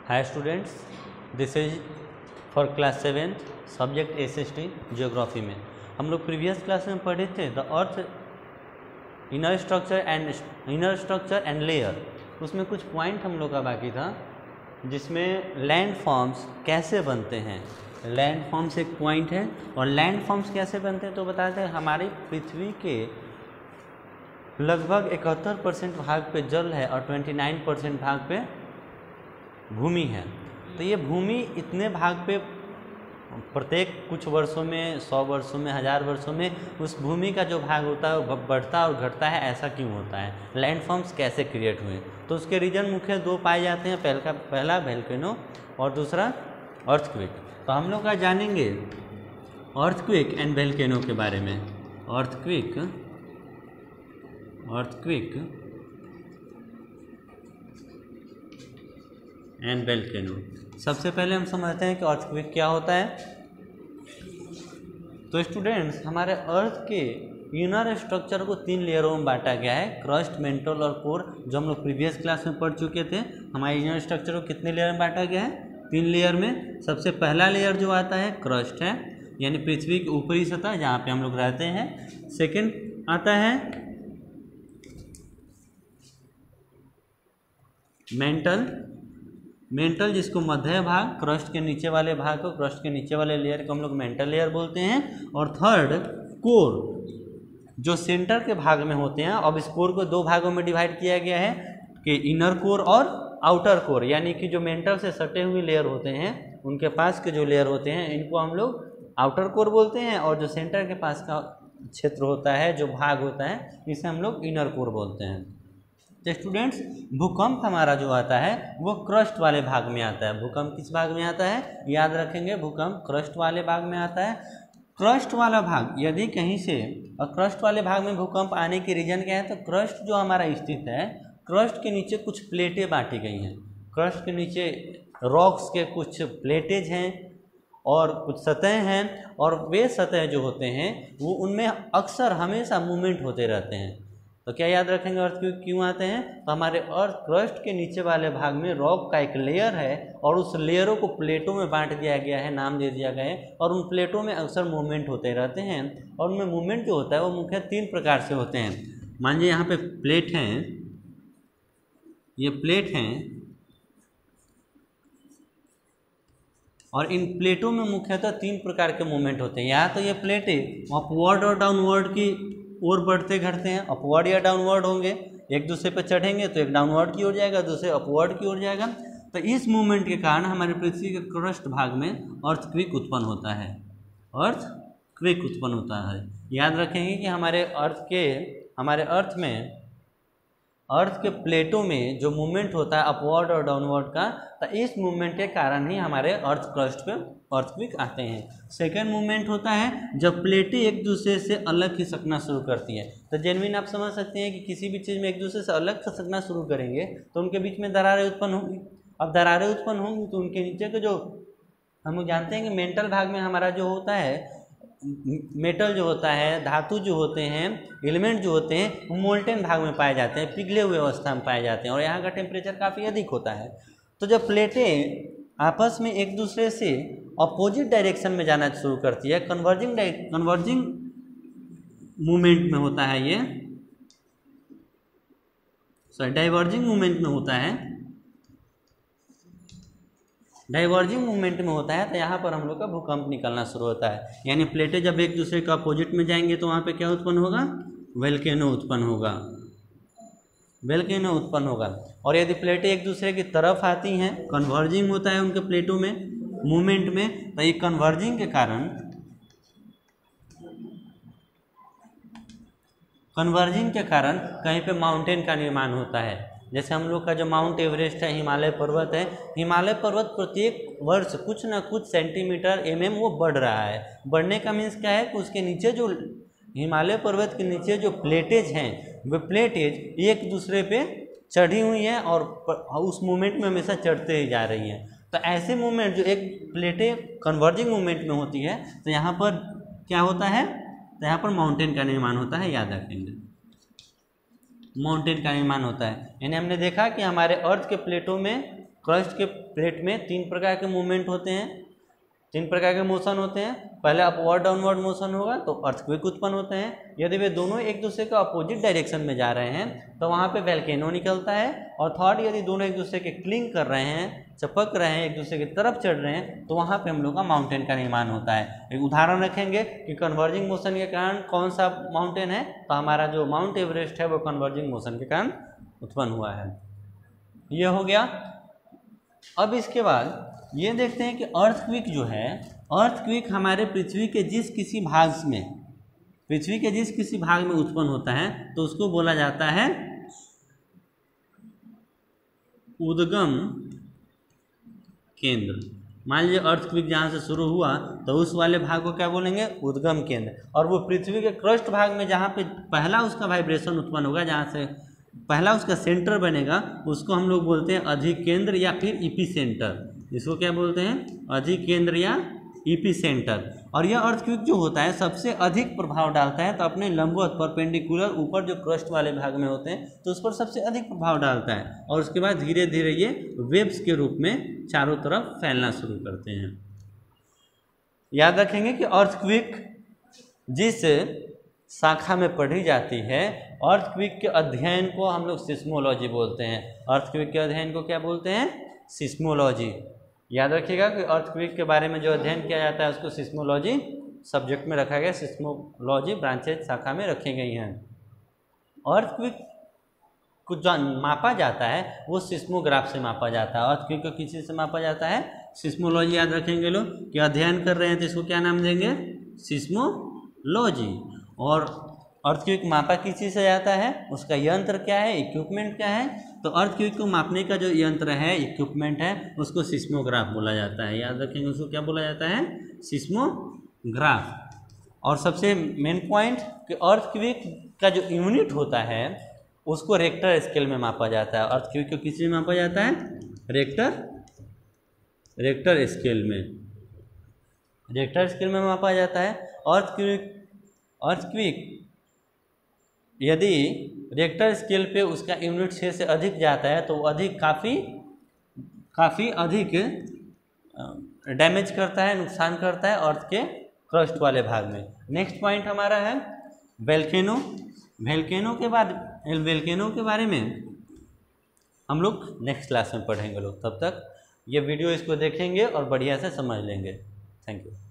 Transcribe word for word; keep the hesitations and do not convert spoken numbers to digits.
Hi students, this is for class seventh subject S S T geography में हम लोग previous class में पढ़े थे the earth inner structure and inner structure and layer. उसमें कुछ पॉइंट हम लोग का बाकी था जिसमें लैंड फॉर्म्स कैसे बनते हैं। लैंड फॉर्म्स एक पॉइंट है और लैंड फॉर्म्स कैसे बनते हैं तो बताते हैं। हमारी पृथ्वी के लगभग इकहत्तर परसेंट भाग पे जल है और उनतीस परसेंट भाग पे भूमि है। तो ये भूमि इतने भाग पे प्रत्येक कुछ वर्षों में, सौ वर्षों में, हज़ार वर्षों में उस भूमि का जो भाग होता है वो बढ़ता और घटता है। ऐसा क्यों होता है? लैंडफॉर्म्स कैसे क्रिएट हुए? तो उसके रीजन मुख्य दो पाए जाते हैं। पहला पहला वोल्केनो और दूसरा अर्थक्वेक। तो हम लोग आज जानेंगे अर्थक्वेक एंड वोल्केनो के बारे में। Earthquake earthquake and volcano. सबसे पहले हम समझते हैं कि अर्थक्वेक क्या होता है। तो स्टूडेंट्स, हमारे अर्थ के इनर स्ट्रक्चर को तीन लेयरों में बांटा गया है, क्रस्ट, मेंटल और कोर, जो हम लोग प्रीवियस क्लास में पढ़ चुके थे। हमारे इनर स्ट्रक्चर को कितने लेयर में बांटा गया है? तीन लेयर में। सबसे पहला लेयर जो आता है क्रस्ट है, यानी पृथ्वी की ऊपरी सतह जहाँ पे हम लोग रहते हैं। सेकेंड आता है मेंटल मेंटल जिसको मध्य भाग, क्रस्ट के नीचे वाले भाग को, क्रस्ट के नीचे वाले लेयर को हम लोग मेंटल लेयर बोलते हैं। और थर्ड कोर, जो सेंटर के भाग में होते हैं। अब इस कोर को दो भागों में डिवाइड किया गया है कि इनर कोर और आउटर कोर, यानी कि जो मेंटल से सटे हुए लेयर होते हैं उनके पास के जो लेयर होते हैं इनको हम लोग आउटर कोर बोलते हैं, और जो सेंटर के पास का क्षेत्र होता है, जो भाग होता है, इसे हम लोग इनर कोर बोलते हैं। तो स्टूडेंट्स, भूकंप हमारा जो आता है वो क्रस्ट वाले भाग में आता है। भूकंप किस भाग में आता है? याद रखेंगे, भूकंप क्रस्ट वाले भाग में आता है। क्रस्ट वाला भाग यदि कहीं से, और क्रस्ट वाले भाग में भूकंप आने की रीजन क्या है? तो क्रस्ट जो हमारा स्थित है, क्रस्ट के नीचे कुछ प्लेटें बांटी गई हैं। क्रस्ट के नीचे रॉक्स के कुछ प्लेटेज हैं और कुछ सतह हैं, और वे सतह जो होते हैं वो उनमें अक्सर हमेशा मूवमेंट होते रहते हैं। तो क्या याद रखेंगे अर्थक्वेक क्यों आते हैं? तो हमारे अर्थ क्रस्ट के नीचे वाले भाग में रॉक का एक लेयर है और उस लेयरों को प्लेटों में बांट दिया गया है, नाम दे दिया गया है, और उन प्लेटों में अक्सर मूवमेंट होते रहते हैं। और उनमें मूवमेंट जो होता है वो मुख्य तीन प्रकार से होते हैं। मान लीजिए यहाँ पे प्लेट हैं, ये प्लेट हैं, और इन प्लेटों में मुख्यतः तीन प्रकार के मूवमेंट होते हैं। या तो ये प्लेटें अपवर्ड और डाउनवर्ड की ओर बढ़ते घटते हैं, अपवर्ड या डाउनवर्ड होंगे। एक दूसरे पर चढ़ेंगे तो एक डाउनवर्ड की ओर जाएगा, दूसरे अपवर्ड की ओर जाएगा। तो इस मूवमेंट के कारण हमारे पृथ्वी के क्रस्ट भाग में अर्थक्वेक उत्पन्न होता है। अर्थक्वेक उत्पन्न होता है। याद रखेंगे कि हमारे अर्थ के हमारे अर्थ में अर्थ के प्लेटों में जो मूवमेंट होता है अपवर्ड और डाउनवर्ड का, तो इस मूवमेंट के कारण ही हमारे अर्थ क्रस्ट पे अर्थक्वेक आते हैं। सेकेंड मूवमेंट होता है जब प्लेटें एक दूसरे से अलग खिसकना शुरू करती हैं। तो जेन्युइन आप समझ सकते हैं कि किसी भी चीज़ में एक दूसरे से अलग खिसकना शुरू करेंगे तो उनके बीच में दरारें उत्पन्न होंगी। अब दरारें उत्पन्न होंगी तो उनके नीचे के जो, हम लोग जानते हैं कि मेंटल भाग में हमारा जो होता है, मेटल जो होता है, धातु जो होते हैं, एलिमेंट जो होते हैं, वो मोल्टेन भाग में पाए जाते हैं, पिघले हुए अवस्था में पाए जाते हैं, और यहाँ का टेम्परेचर काफ़ी अधिक होता है। तो जब प्लेटें आपस में एक दूसरे से अपोजिट डायरेक्शन में जाना शुरू करती है, कन्वर्जिंग कन्वर्जिंग मूवमेंट में होता है ये, सॉरी डाइवर्जिंग मूवमेंट में होता है, डाइवर्जिंग मूवमेंट में होता है, तो यहाँ पर हम लोग का भूकंप निकलना शुरू होता है। यानी प्लेटें जब एक दूसरे के अपोजिट में जाएंगे तो वहाँ पे क्या उत्पन्न होगा? वोल्केनो उत्पन्न होगा। वोल्केनो उत्पन्न होगा। और यदि प्लेटें एक दूसरे की तरफ आती हैं, कन्वर्जिंग होता है उनके प्लेटों में मूवमेंट में, तो ये कन्वर्जिंग के कारण कन्वर्जिंग के कारण कहीं पे माउंटेन का निर्माण होता है। जैसे हम लोग का जो माउंट एवरेस्ट है, हिमालय पर्वत है, हिमालय पर्वत प्रत्येक वर्ष कुछ ना कुछ सेंटीमीटर एम एम वो बढ़ रहा है। बढ़ने का मीन्स क्या है कि उसके नीचे जो हिमालय पर्वत के नीचे जो प्लेटेज हैं, वे प्लेटेज एक दूसरे पे चढ़ी हुई हैं और उस मूवमेंट में हमेशा चढ़ते ही जा रही हैं। तो ऐसे मूवमेंट जो एक प्लेटें कन्वर्जिंग मूवमेंट में होती है, तो यहाँ पर क्या होता है? तो यहाँ पर माउंटेन का निर्माण होता है। याद रखेंगे, माउंटेन का निर्माण होता है। यानी हमने देखा कि हमारे अर्थ के प्लेटों में क्रस्ट के प्लेट में तीन प्रकार के मूवमेंट होते हैं, तीन प्रकार के मोशन होते हैं। पहले अपवर्ड डाउनवर्ड मोशन होगा तो अर्थक्वेक उत्पन्न होते हैं। यदि वे दोनों एक दूसरे के अपोजिट डायरेक्शन में जा रहे हैं तो वहाँ पे वोल्केनो निकलता है। और थर्ड, यदि दोनों एक दूसरे के क्लिंग कर रहे हैं, चपक रहे हैं, एक दूसरे की तरफ चढ़ रहे हैं, तो वहाँ पे हम लोग का माउंटेन का निर्माण होता है। एक उदाहरण रखेंगे कि कन्वर्जिंग मोशन के कारण कौन सा माउंटेन है, तो हमारा जो माउंट एवरेस्ट है वो कन्वर्जिंग मोशन के कारण उत्पन्न हुआ है। ये हो गया। अब इसके बाद ये देखते हैं कि अर्थक्वेक जो है, अर्थक्वेक हमारे पृथ्वी के जिस किसी भाग में पृथ्वी के जिस किसी भाग में उत्पन्न होता है तो उसको बोला जाता है उद्गम केंद्र। मान लीजिए अर्थक्वेक जहाँ से शुरू हुआ तो उस वाले भाग को क्या बोलेंगे, उद्गम केंद्र। और वो पृथ्वी के क्रस्ट भाग में जहाँ पे पहला उसका वाइब्रेशन उत्पन्न होगा, जहाँ से पहला उसका सेंटर बनेगा, उसको हम लोग बोलते हैं अधिकेंद्र या फिर इपी सेंटर। इसको क्या बोलते हैं, अधिकेंद्र या इपी सेंटर। और यह अर्थक्वेक जो होता है सबसे अधिक प्रभाव डालता है तो अपने लंबवत परपेंडिकुलर ऊपर जो क्रस्ट वाले भाग में होते हैं तो उस पर सबसे अधिक प्रभाव डालता है। और उसके बाद धीरे धीरे ये वेव्स के रूप में चारों तरफ फैलना शुरू करते हैं। याद रखेंगे कि अर्थक्वेक जिस शाखा में पढ़ी जाती है, अर्थक्वेक के अध्ययन को हम लोग सिस्मोलॉजी बोलते हैं। अर्थक्वेक के अध्ययन को क्या बोलते हैं, सिस्मोलॉजी। याद रखिएगा कि अर्थक्वेक के बारे में जो अध्ययन किया जाता है उसको सिस्मोलॉजी सब्जेक्ट में रखा गया, सिस्मोलॉजी ब्रांचेज शाखा में रखी गई हैं। अर्थक्वेक को जो मापा जाता है वो सिस्मोग्राफ से मापा जाता है। अर्थक्वेक को किसी से मापा जाता है, सिस्मोलॉजी। याद रखेंगे लोग कि अध्ययन कर रहे हैं तो इसको क्या नाम देंगे, सिस्मोलॉजी। और अर्थक्वेक मापा किस चीज़ से जाता है, उसका यंत्र क्या है, इक्विपमेंट क्या है, तो अर्थक्वेक को मापने का जो यंत्र है, इक्विपमेंट है, उसको सिस्मोग्राफ बोला जाता है। याद रखेंगे उसको क्या बोला जाता है, सिस्मोग्राफ। और सबसे मेन पॉइंट कि अर्थक्वेक का जो यूनिट होता है उसको रेक्टर स्केल में मापा जाता है। अर्थक्वेक को किस में मापा जाता है, रेक्टर रेक्टर स्केल में रेक्टर स्केल में मापा जाता है। अर्थक्वेक अर्थक्वेक यदि रेक्टर स्केल पे उसका यूनिट छः से अधिक जाता है तो वो अधिक काफ़ी काफ़ी अधिक डैमेज करता है, नुकसान करता है अर्थ के क्रस्ट वाले भाग में। नेक्स्ट पॉइंट हमारा है वोल्केनो। वोल्केनो के बाद वोल्केनो के बारे में हम लोग नेक्स्ट क्लास में पढ़ेंगे लोग। तब तक ये वीडियो इसको देखेंगे और बढ़िया से समझ लेंगे। Thank you.